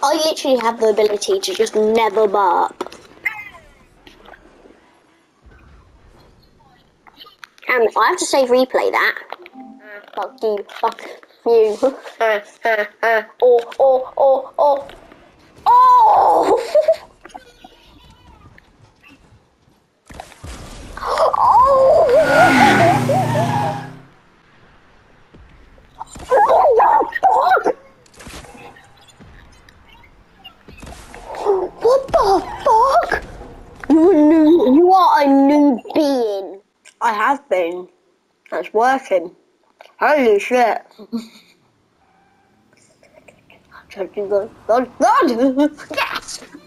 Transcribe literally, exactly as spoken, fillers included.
I literally have the ability to just never burp. And I have to save replay that. Fuck you, fuck you. Uh, uh, uh, oh, oh, oh, oh. Oh! Oh! What the fuck? You a new, you are a new being. I have been. That's working. Holy shit. God, God, God. Yes!